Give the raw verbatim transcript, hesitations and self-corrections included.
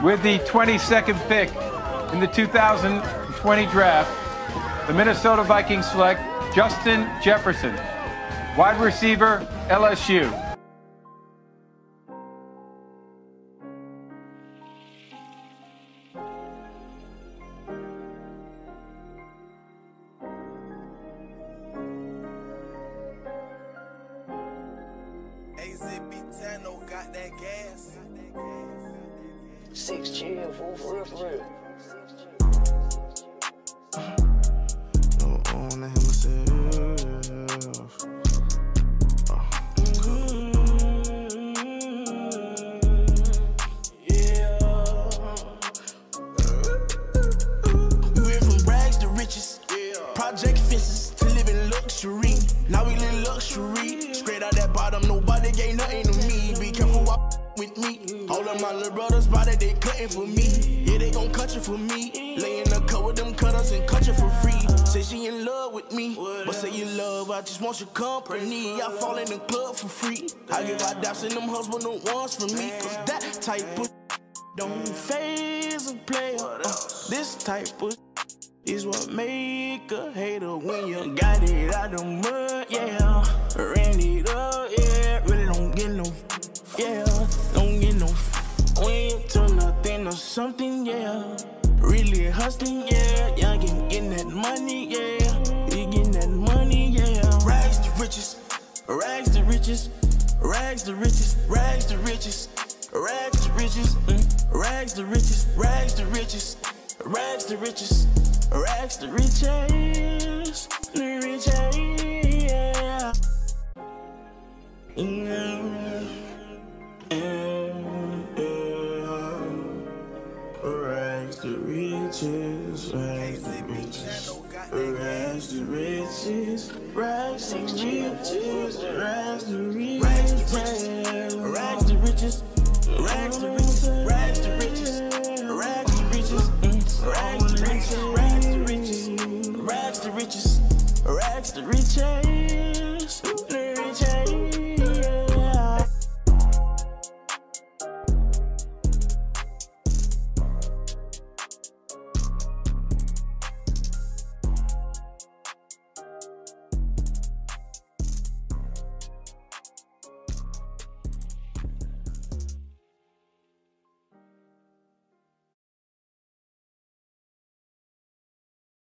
With the twenty-second pick in the two thousand twenty draft, the Minnesota Vikings select Justin Jefferson, wide receiver, L S U. Got that gas. Six chill, fool, for real, for real. No own himself. Yeah. We went from rags to riches. Yeah. Project fences to living luxury. Now we live luxury. Straight out that bottom, nobody gave nothing to me. Be careful what with me. All of my little brothers body, they cutting for me. Yeah, they gon' cut you for me. Lay in the cut with them cutters and cut you for free. Say she in love with me, but say you love, I just want your company. I fall in the club for free. I give out daps and them husband no ones for me. Cause that type of don't phase a player. Uh, this type of is what make a hater when you got it out the mud, yeah. Ran it up, yeah. Really don't get no, yeah. Don't get no, when you turn nothing or something, yeah. Really hustling, yeah. Young and getting that money, yeah. You getting that money, yeah. Rags to riches, rags to riches, rags to riches, rags to riches, rags to riches, mm. Rags to riches, rags to riches, rags to riches. Rags to riches, the riches, yeah. Yeah. Yeah. Rags to riches, rags to riches, rags to riches, rags to riches, rags to riches.